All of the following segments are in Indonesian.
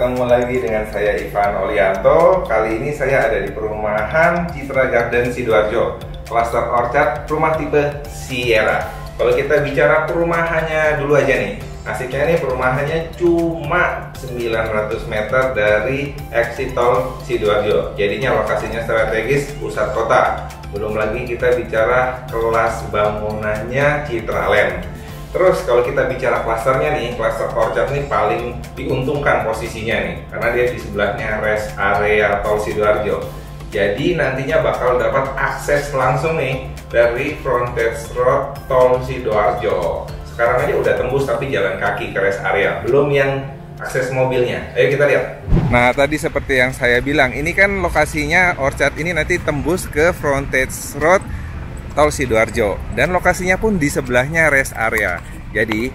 ketemu lagi dengan saya Ivan Olianto. Kali ini saya ada di perumahan Citra Garden Sidoarjo, Cluster Orchard, rumah tipe Sierra. Kalau kita bicara perumahannya dulu aja nih, asiknya nih perumahannya cuma 900 meter dari exit tol Sidoarjo. Jadinya lokasinya strategis pusat kota. Belum lagi kita bicara kelas bangunannya Citra Land. Terus kalau kita bicara klasternya nih, Cluster Orchard nih paling diuntungkan posisinya nih, karena dia di sebelahnya rest area tol Sidoarjo. Jadi nantinya bakal dapat akses langsung nih dari frontage road tol Sidoarjo. Sekarang aja udah tembus tapi jalan kaki ke rest area, belum yang akses mobilnya. Ayo kita lihat. Nah tadi seperti yang saya bilang, ini kan lokasinya Orchard ini nanti tembus ke frontage road tol Sidoarjo, dan lokasinya pun di sebelahnya rest area. Jadi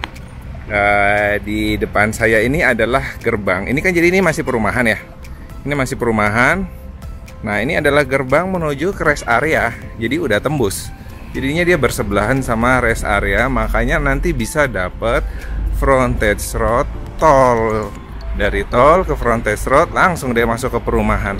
di depan saya ini adalah gerbang. Ini kan jadi ini masih perumahan ya. Ini masih perumahan. Nah ini adalah gerbang menuju ke rest area. Jadi udah tembus. Jadinya dia bersebelahan sama rest area. Makanya nanti bisa dapat frontage road tol. Dari tol ke frontage road langsung dia masuk ke perumahan.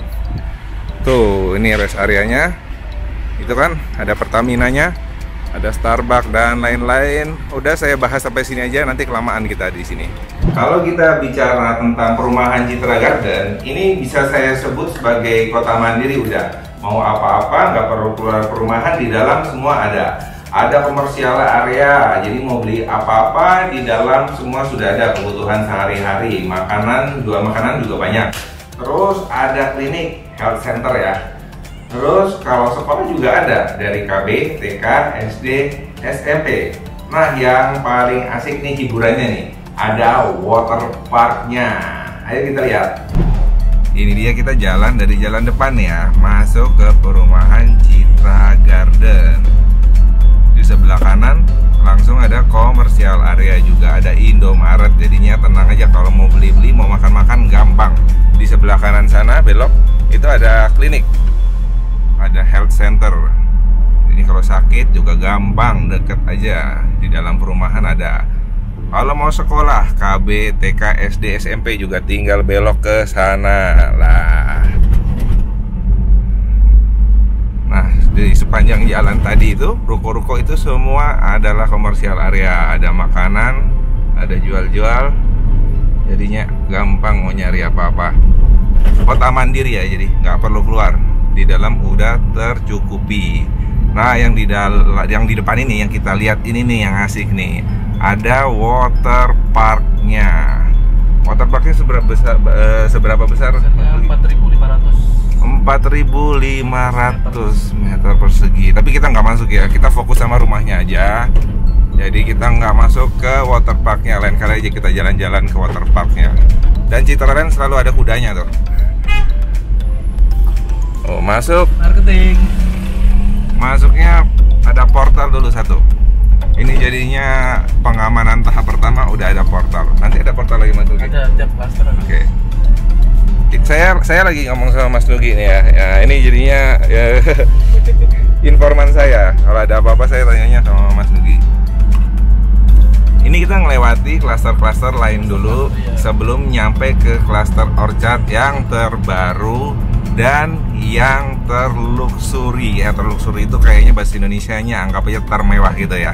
Tuh ini rest areanya. Itu kan ada Pertamina-nya, ada Starbucks dan lain-lain. Udah saya bahas sampai sini aja, nanti kelamaan kita di sini. Kalau kita bicara tentang perumahan Citra Garden, ini bisa saya sebut sebagai kota mandiri. Udah mau apa-apa nggak perlu keluar perumahan, di dalam semua ada. Ada komersial area, jadi mau beli apa-apa di dalam semua sudah ada kebutuhan sehari-hari. Makanan juga banyak. Terus ada klinik, health center ya. Terus kalau sekolah juga ada dari KB, TK, SD, SMP. Nah yang paling asik nih hiburannya nih, ada water parknya. Ayo kita lihat. Ini dia, kita jalan dari jalan depan ya, masuk ke perumahan Citra Garden. Di sebelah kanan langsung ada komersial area, juga ada Indomaret. Jadinya tenang aja kalau mau beli-beli, mau makan-makan gampang. Di sebelah kanan sana belok itu ada klinik. Ada health center. Ini kalau sakit juga gampang, deket aja. Di dalam perumahan ada. Kalau mau sekolah KB, TK, SD, SMP juga tinggal belok ke sana lah. Nah di sepanjang jalan tadi itu, ruko-ruko itu semua adalah komersial area. Ada makanan, ada jual-jual. Jadinya gampang mau nyari apa-apa. Kota mandiri ya, jadi nggak perlu keluar. Di dalam udah tercukupi. Nah yang di depan ini yang kita lihat ini nih yang asik nih, ada water parknya. Water parknya seberapa besar? 4.500 meter persegi. Tapi kita nggak masuk ya, kita fokus sama rumahnya aja. Jadi kita nggak masuk ke water parknya. Lain kali aja kita jalan-jalan ke water parknya. Dan Citra Land selalu ada kudanya tuh. Oh, masuk marketing. Masuknya ada portal dulu satu. Ini jadinya pengamanan tahap pertama udah ada portal. Nanti ada portal lagi Mas Nugi. Ada tiap cluster. Oke. Saya lagi ngomong sama Mas Nugi nih ya. Ya ini jadinya ya, informan saya. Kalau ada apa-apa saya tanyanya sama Mas Nugi. Ini kita ngelewati klaster-klaster lain dulu sebelum nyampe ke Cluster Orchard yang terbaru dan yang terluxury. Ya terluxury itu kayaknya bahasa Indonesianya anggap aja termewah gitu ya.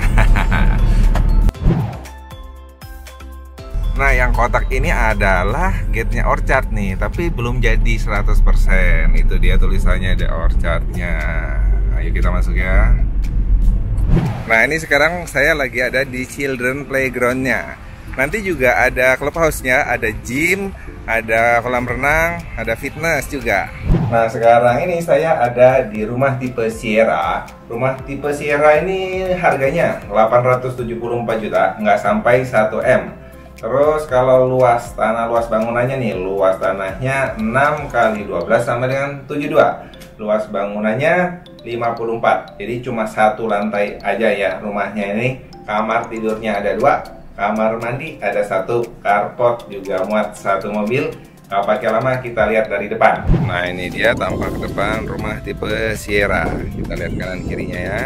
Nah yang kotak ini adalah gate-nya Orchard nih, tapi belum jadi 100%. Itu dia tulisannya, ada Orchard-nya. Ayo kita masuk ya. Nah ini sekarang saya lagi ada di children playground-nya. Nanti juga ada clubhouse-nya, ada gym, ada kolam renang, ada fitness juga. Nah sekarang ini saya ada di rumah tipe Sierra. Rumah tipe Sierra ini harganya 874 juta, nggak sampai 1M. Terus kalau luas bangunannya nih, luas tanahnya 6x12 sama dengan 72. Luas bangunannya 54. Jadi cuma satu lantai aja ya rumahnya ini. Kamar tidurnya ada 2, kamar mandi ada 1, carport juga muat 1 mobil. Kalau pakai lama kita lihat dari depan. Nah ini dia tampak depan rumah tipe Sierra. Kita lihat kanan kirinya ya.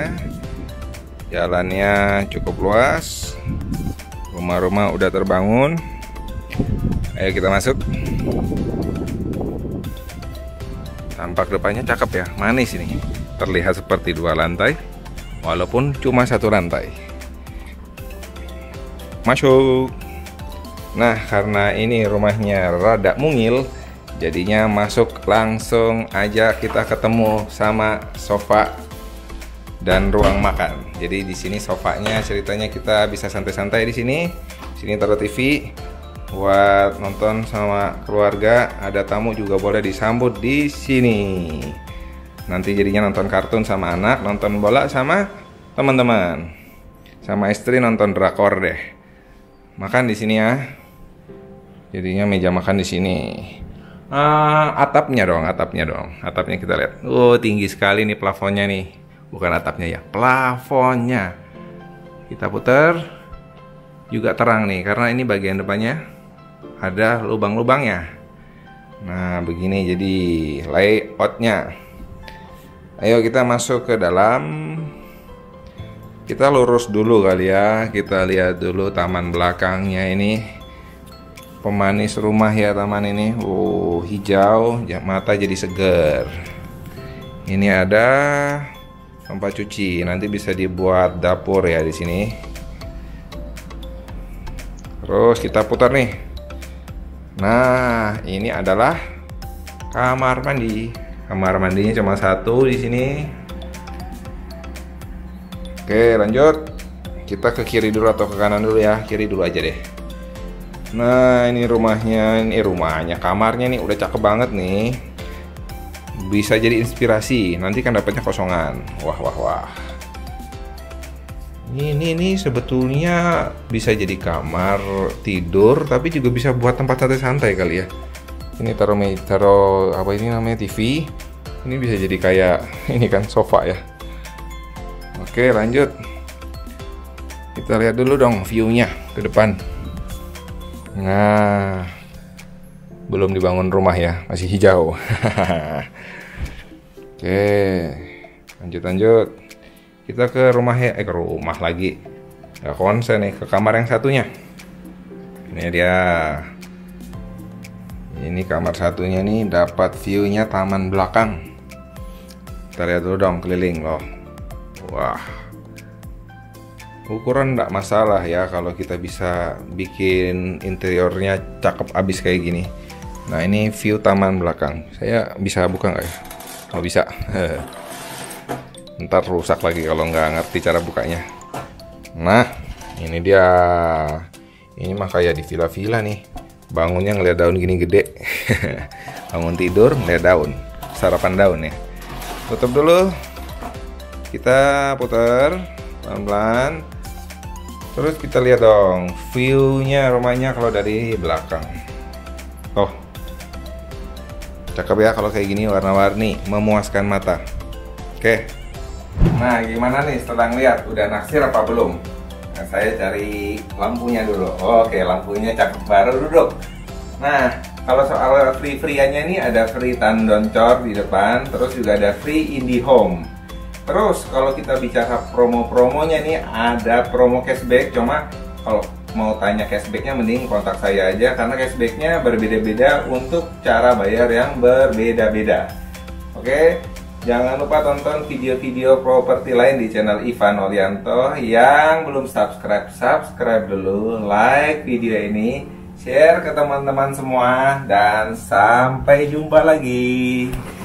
Jalannya cukup luas. Rumah-rumah udah terbangun. Ayo kita masuk. Tampak depannya cakep ya, manis ini. Terlihat seperti 2 lantai, walaupun cuma 1 lantai. Masuk. Nah, karena ini rumahnya rada mungil, jadinya masuk langsung aja kita ketemu sama sofa dan ruang makan. Jadi di sini sofanya ceritanya kita bisa santai-santai di sini. Sini taruh TV buat nonton sama keluarga. Ada tamu juga boleh disambut di sini. Nanti jadinya nonton kartun sama anak, nonton bola sama teman-teman. Sama istri nonton drakor deh. Makan di sini ya. Jadinya meja makan di sini. Atapnya dong. Atapnya kita lihat. Oh, tinggi sekali nih plafonnya nih. Bukan atapnya ya, plafonnya. Kita putar. Juga terang nih, karena ini bagian depannya ada lubang-lubangnya. Nah, begini jadi layoutnya. Ayo kita masuk ke dalam. Kita lurus dulu kali ya. Kita lihat dulu taman belakangnya ini. Pemanis rumah ya taman ini. Oh, hijau, mata jadi seger. Ini ada tempat cuci. Nanti bisa dibuat dapur ya di sini. Terus kita putar nih. Nah, ini adalah kamar mandi. Kamar mandinya cuma 1 di sini. Oke, lanjut. Kita ke kiri dulu atau ke kanan dulu ya? Kiri dulu aja deh. Nah, ini rumahnya, kamarnya nih udah cakep banget nih. Bisa jadi inspirasi. Nanti kan dapatnya kosongan. Wah. Ini sebetulnya bisa jadi kamar tidur, tapi juga bisa buat tempat santai-santai kali ya. Ini taruh apa ini namanya TV. Ini bisa jadi kayak ini kan sofa ya. Oke, lanjut. Kita lihat dulu dong view-nya ke depan. Nah, belum dibangun rumah ya, masih hijau. Oke, lanjut. Kita ke rumahnya, ke rumah lagi. Gak konsen nih, ke kamar yang satunya. Ini dia. Ini kamar satunya nih, dapat view-nya taman belakang. Kita lihat dulu dong keliling loh. Wah, ukuran nggak masalah ya kalau kita bisa bikin interiornya cakep abis kayak gini. Nah, ini view taman belakang. Saya bisa buka nggak ya? Oh, bisa. Ntar rusak lagi kalau nggak ngerti cara bukanya. Nah, ini dia. Ini mah kayak di villa-villa nih. Bangunnya ngeliat daun gini gede. Bangun tidur ngeliat daun. Sarapan daun ya. Tutup dulu. Kita putar pelan-pelan. Terus kita lihat dong view-nya rumahnya kalau dari belakang. Oh, cakep ya kalau kayak gini, warna-warni, memuaskan mata. Oke. Nah, gimana nih setelah ngeliat? Udah naksir apa belum? Nah, saya cari lampunya dulu. Oke, lampunya cakep, baru duduk. Nah, kalau soal free-freeannya nih ada free tandon cor di depan, terus juga ada free IndiHome. Terus kalau kita bicara promo-promonya nih, ada promo cashback. Cuma kalau mau tanya cashbacknya mending kontak saya aja, karena cashbacknya berbeda-beda untuk cara bayar yang berbeda-beda. Oke, jangan lupa tonton video-video properti lain di channel Ivan Olianto. Yang belum subscribe dulu, like video ini, share ke teman-teman semua, dan sampai jumpa lagi.